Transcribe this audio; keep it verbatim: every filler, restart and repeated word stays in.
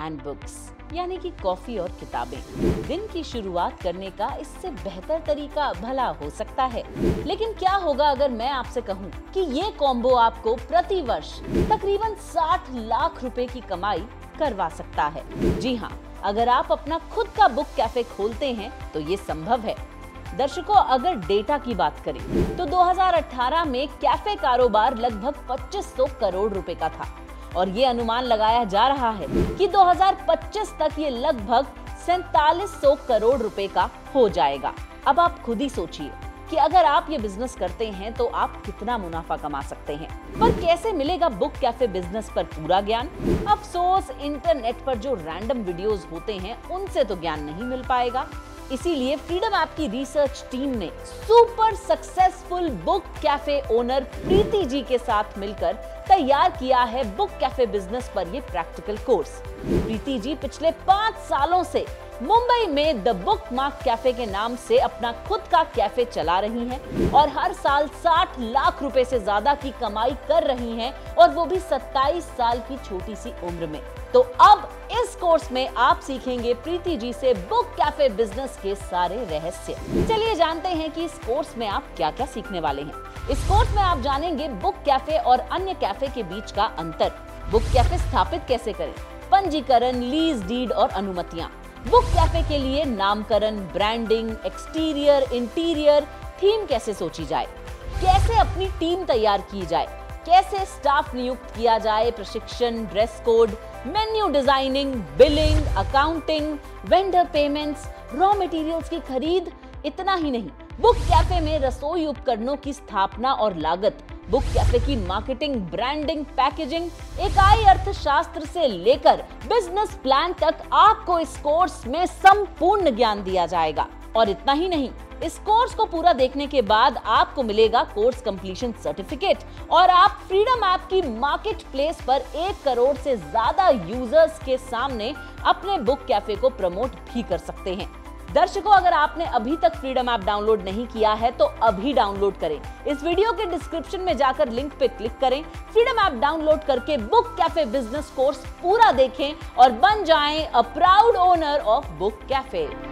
And books, यानी कि coffee और किताबें। दिन की शुरुआत करने का इससे बेहतर तरीका भला हो सकता है। लेकिन क्या होगा अगर मैं आपसे कहूं कि ये कॉम्बो आपको प्रति वर्ष तकरीबन साठ लाख रुपए की कमाई करवा सकता है। जी हाँ, अगर आप अपना खुद का बुक कैफे खोलते हैं तो ये संभव है। दर्शकों, अगर डेटा की बात करें तो दो हज़ार अठारह में कैफे कारोबार लगभग पच्चीस सौ करोड़ रुपए का था और ये अनुमान लगाया जा रहा है कि दो हज़ार पच्चीस तक ये लगभग सैंतालीस सौ करोड़ रुपए का हो जाएगा। अब आप खुद ही सोचिए कि अगर आप ये बिजनेस करते हैं तो आप कितना मुनाफा कमा सकते हैं। पर कैसे मिलेगा बुक कैफे बिजनेस पर पूरा ज्ञान? अफसोस, इंटरनेट पर जो रैंडम वीडियोस होते हैं उनसे तो ज्ञान नहीं मिल पाएगा। इसीलिए फ्रीडम ऐप की रिसर्च टीम ने super successful book cafe owner Preeti ji के साथ मिलकर तैयार किया है बुक कैफे बिजनेस पर ये प्रैक्टिकल कोर्स। प्रीति जी पिछले पांच सालों से मुंबई में द बुक मार्क कैफे के नाम से अपना खुद का कैफे चला रही हैं और हर साल साठ लाख रुपए से ज्यादा की कमाई कर रही हैं, और वो भी सत्ताईस साल की छोटी सी उम्र में। तो अब इस कोर्स में आप सीखेंगे प्रीति जी से बुक कैफे बिजनेस के सारे रहस्य। चलिए जानते हैं कि इस कोर्स में आप क्या क्या सीखने वाले हैं। इस कोर्स में आप जानेंगे बुक कैफे और अन्य कैफे के बीच का अंतर, बुक कैफे स्थापित कैसे करें, पंजीकरण, लीज डीड और अनुमतियां, बुक कैफे के लिए नामकरण, ब्रांडिंग, एक्सटीरियर, इंटीरियर, थीम कैसे सोची जाए, कैसे अपनी टीम तैयार की जाए, कैसे स्टाफ नियुक्त किया जाए, प्रशिक्षण, dress code, menu designing, billing, accounting, vendor payments, raw materials की खरीद। इतना ही नहीं, बुक कैफे में रसोई उपकरणों की स्थापना और लागत, बुक कैफे की मार्केटिंग, ब्रांडिंग, पैकेजिंग, इकाई अर्थशास्त्र से लेकर बिजनेस प्लान तक आपको इस कोर्स में संपूर्ण ज्ञान दिया जाएगा। और इतना ही नहीं, इस कोर्स को पूरा देखने के बाद आपको मिलेगा कोर्स कंप्लीशन सर्टिफिकेट और आप फ्रीडम ऐप की मार्केट प्लेस पर एक करोड़ से ज्यादा यूजर्स के सामने अपने बुक कैफे को प्रमोट भी कर सकते हैं। दर्शकों, अगर आपने अभी तक फ्रीडम ऐप डाउनलोड नहीं किया है तो अभी डाउनलोड करें। इस वीडियो के डिस्क्रिप्शन में जाकर लिंक पे क्लिक करें, फ्रीडम ऐप डाउनलोड करके बुक कैफे बिजनेस कोर्स पूरा देखें और बन जाएं a proud owner of book cafe.